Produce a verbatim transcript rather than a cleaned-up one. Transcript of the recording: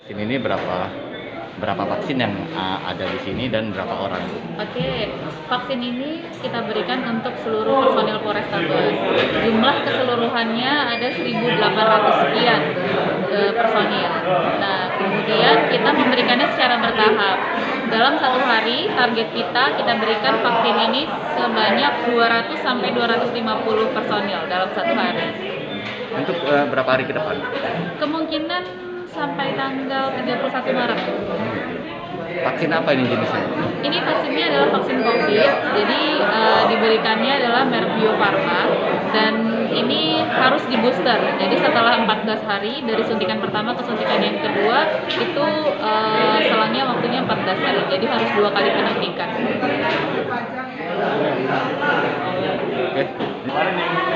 Vaksin ini berapa berapa vaksin yang uh, ada di sini dan berapa orang? Oke, vaksin ini kita berikan untuk seluruh personil Polrestabes. Jumlah keseluruhannya ada seribu delapan ratus sekian uh, personil. Nah, kemudian kita memberikannya secara bertahap. Dalam satu hari, target kita kita berikan vaksin ini sebanyak dua ratus sampai dua ratus lima puluh personil dalam satu hari. Untuk uh, berapa hari ke depan? Kemungkinan sampai tanggal tiga puluh satu Maret. Vaksin apa ini jenisnya? Ini vaksinnya adalah vaksin COVID, jadi uh, diberikannya adalah merek Bio Farma dan ini harus di booster. Jadi setelah empat belas hari dari suntikan pertama ke suntikan yang kedua itu uh, selangnya waktunya empat belas hari. Jadi harus dua kali penyuntikan. Oke.